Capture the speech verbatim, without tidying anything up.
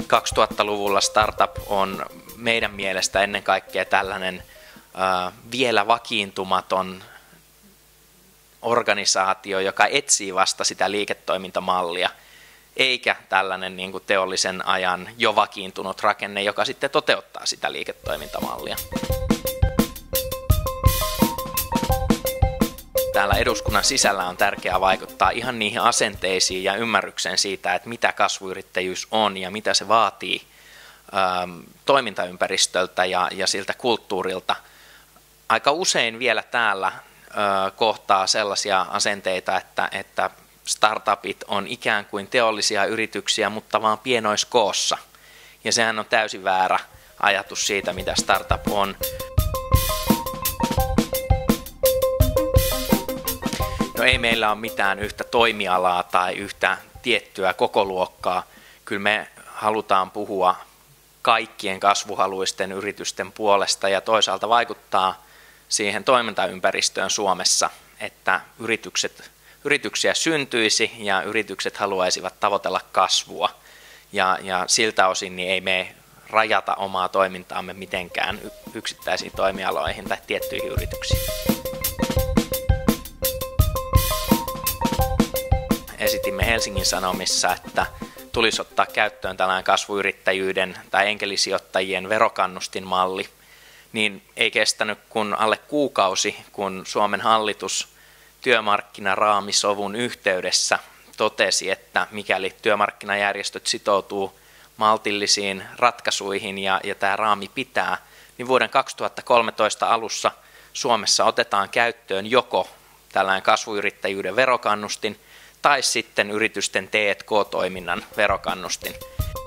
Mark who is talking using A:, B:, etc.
A: kaksituhattaluvulla startup on meidän mielestä ennen kaikkea tällainen äh, vielä vakiintumaton organisaatio, joka etsii vasta sitä liiketoimintamallia, eikä tällainen niin kuin teollisen ajan jo vakiintunut rakenne, joka sitten toteuttaa sitä liiketoimintamallia. Täällä eduskunnan sisällä on tärkeää vaikuttaa ihan niihin asenteisiin ja ymmärrykseen siitä, että mitä kasvuyrittäjyys on ja mitä se vaatii ähm, toimintaympäristöltä ja, ja siltä kulttuurilta. Aika usein vielä täällä äh, kohtaa sellaisia asenteita, että, että startupit on ikään kuin teollisia yrityksiä, mutta vaan pienoiskoossa. Ja sehän on täysin väärä ajatus siitä, mitä startup on. No ei meillä ole mitään yhtä toimialaa tai yhtä tiettyä kokoluokkaa. Kyllä me halutaan puhua kaikkien kasvuhaluisten yritysten puolesta ja toisaalta vaikuttaa siihen toimintaympäristöön Suomessa, että yritykset, yrityksiä syntyisi ja yritykset haluaisivat tavoitella kasvua. Ja, ja siltä osin niin ei me rajata omaa toimintaamme mitenkään yksittäisiin toimialoihin tai tiettyihin yrityksiin. Esitimme Helsingin Sanomissa, että tulisi ottaa käyttöön tällainen kasvuyrittäjyyden tai enkelisijoittajien verokannustinmalli, niin ei kestänyt kun alle kuukausi, kun Suomen hallitus työmarkkinaraamisovun yhteydessä totesi, että mikäli työmarkkinajärjestöt sitoutuu maltillisiin ratkaisuihin ja, ja tämä raami pitää, niin vuoden kaksituhattakolmetoista alussa Suomessa otetaan käyttöön joko tällainen kasvuyrittäjyyden verokannustin tai sitten yritysten T and K-toiminnan verokannustin.